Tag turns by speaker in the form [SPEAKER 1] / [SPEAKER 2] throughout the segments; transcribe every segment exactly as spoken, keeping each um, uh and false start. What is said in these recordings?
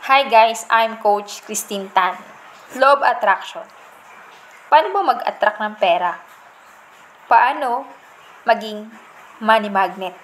[SPEAKER 1] Hi guys, I'm Coach Christine Tan. Law of Attraction. Paano ba mag-attract ng pera? Paano maging money magnet?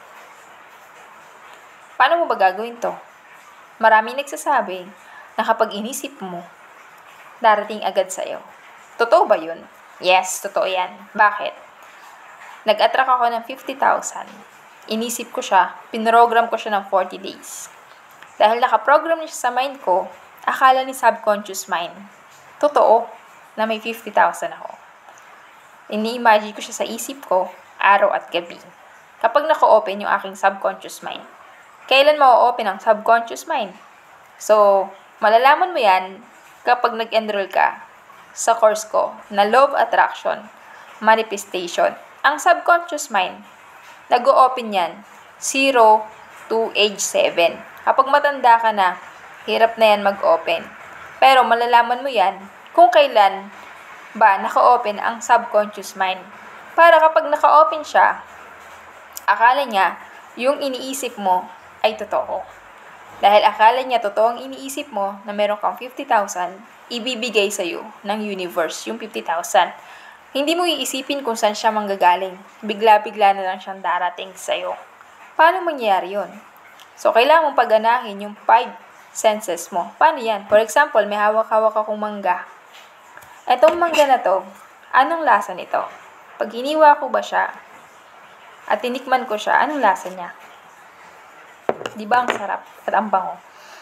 [SPEAKER 1] Paano mo ba gagawin to? Maraming nagsasabi na kapag inisip mo, darating agad sa'yo. Totoo ba yun? Yes, totoo yan. Bakit? Nag-attract ako ng fifty thousand. Inisip ko siya, pinrogram ko siya ng forty days. Dahil nakaprogram niya sa mind ko, akala ni subconscious mind, totoo na may fifty thousand ako. Ini-imagine ko siya sa isip ko, araw at gabi. Kapag naka-open yung aking subconscious mind, kailan ma-open ang subconscious mind? So, malalaman mo yan kapag nag-enroll ka sa course ko na Law of Attraction, Manifestation. Ang subconscious mind, nag-o-open yan zero to age seven. Kapag matanda ka na, hirap na yan mag-open. Pero malalaman mo yan kung kailan ba naka-open ang subconscious mind. Para kapag naka-open siya, akala niya yung iniisip mo ay totoo. Dahil akala niya totoo ang iniisip mo na meron kang fifty thousand, ibibigay sa'yo ng universe yung fifty thousand. Hindi mo iisipin kung saan siya manggagaling. Bigla-bigla na lang siyang darating sa'yo. Paano mangyayari yun? So, kailangan mong pagganahin yung five senses mo. Paano yan? For example, may hawak-hawak akong mangga. Etong mangga na to, anong lasa nito? Pag hiniwa ko ba siya at tinikman ko siya, anong lasa niya? Di ba ang sarap at ang bango?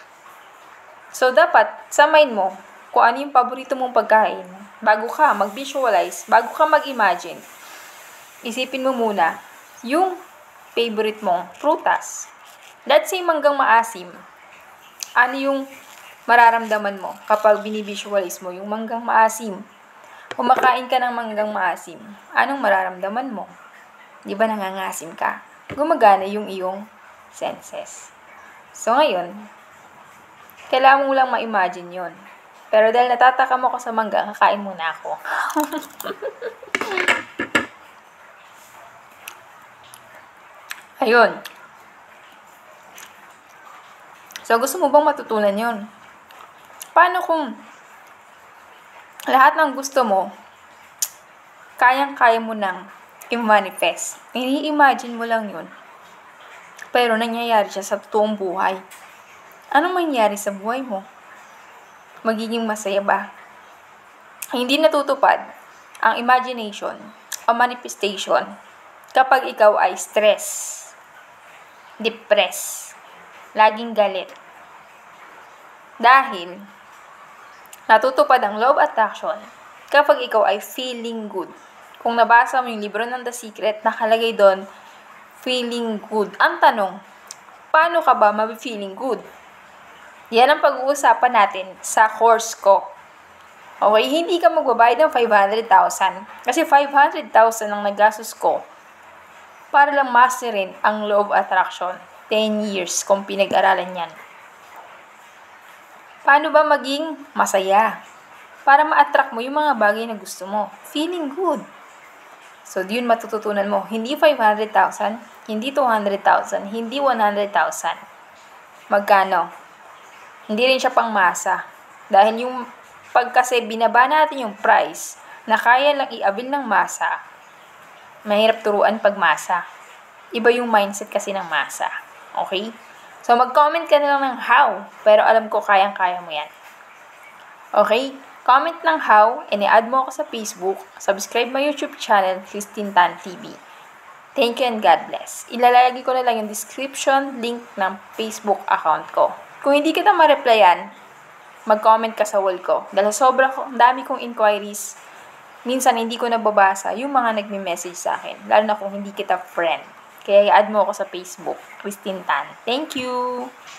[SPEAKER 1] So, dapat sa mind mo, kung ano yung paborito mong pagkain, bago ka mag-visualize, bago ka mag-imagine, isipin mo muna yung favorite mong prutas. Let's say manggang maasim. Ano yung mararamdaman mo kapag binivisualize mo yung manggang maasim? Kumakain ka ng manggang maasim, anong mararamdaman mo? Di ba nangangasim ka? Gumagana yung iyong senses. So ngayon, kailangan mo lang ma-imagine yun. Pero dahil natataka mo ko sa mangga, kakain muna ako. Ayun. So, gusto mo bang matutunan yun? Paano kung lahat ng gusto mo, kayang-kaya mo nang i-manifest? Ini-imagine mo lang yun. Pero nangyayari siya sa totoong buhay. Anong mangyayari sa buhay mo? Magiging masaya ba? Hindi natutupad ang imagination o manifestation kapag ikaw ay stress, depressed, laging galit. Dahil natutupad ang law of attraction kapag ikaw ay feeling good. Kung nabasa mo yung libro ng The Secret, nakalagay doon, feeling good. Ang tanong, paano ka ba mabi-feeling good? Yan ang pag-uusapan natin sa course ko. Okay, hindi ka magbabayad ng five hundred thousand. Kasi five hundred thousand ang nagastos ko para lang masterin ang law of attraction. ten years kung pinag-aralan yan. Paano ba maging masaya? Para ma-attract mo yung mga bagay na gusto mo. Feeling good. So, yun matututunan mo. Hindi five hundred thousand, hindi two hundred thousand, hindi one hundred thousand. Magkano? Hindi rin siya pangmasa. Dahil yung pag kasi binaba natin yung price na kaya lang i-avail ng masa, mahirap turuan pag masa. Iba yung mindset kasi ng masa. Okay? So, mag-comment ka na lang ng how, pero alam ko kayang-kaya mo yan. Okay? Comment ng how, and i-add mo ako sa Facebook, subscribe my YouTube channel, Christine Tan T V. Thank you and God bless. Ilalagay ko na lang yung description link ng Facebook account ko. Kung hindi kita ma-replyan, mag-comment ka sa wall ko. Dahil sobrang dami kong inquiries, minsan hindi ko nababasa yung mga nagme-message sa akin, lalo na kung hindi kita friend. Kaya i-add mo ako sa Facebook, Christine Tan. Thank you!